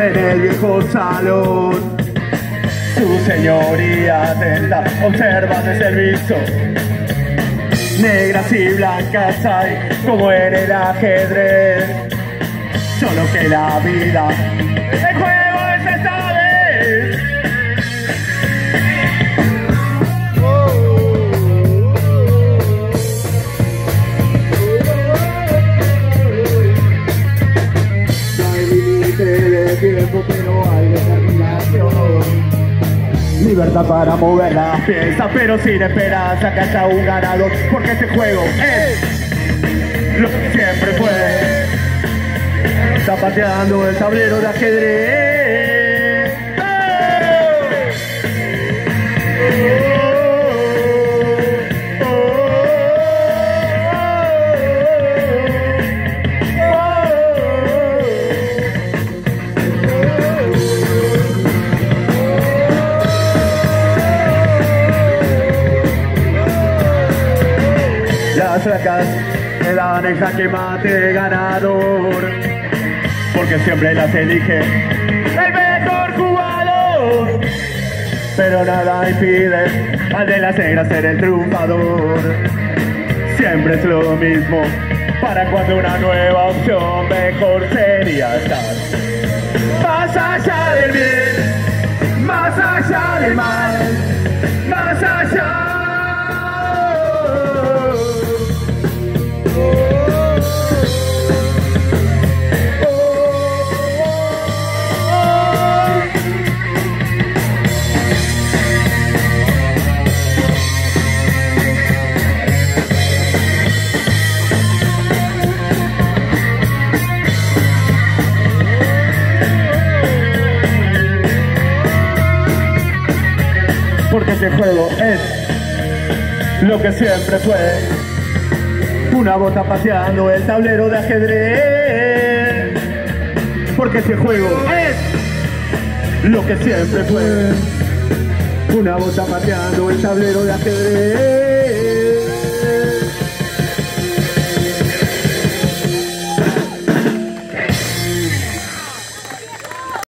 en el viejo salón. Su señoría atenta observa desde el visto. Negras y blancas hay como en el ajedrez. Solo que la vida, el juego es esta vez. No hay límite de tiempo, pero hay determinación. Libertad para mover la pieza, pero sin esperanza que haya un ganador. Porque este juego es lo que siempre fue. Está pateando el tablero de ajedrez. Las flacas me dan el jaque mate ganador, porque siempre las elige el mejor jugador. Pero nada impide al de las negras ser el triunfador. Siempre es lo mismo, para cuando una nueva opción mejor sería estar más allá del bien, más allá del mal, más allá. Porque este juego es lo que siempre fue. Una bota paseando el tablero de ajedrez. Porque este juego es lo que siempre fue. Una bota pateando el tablero de ajedrez.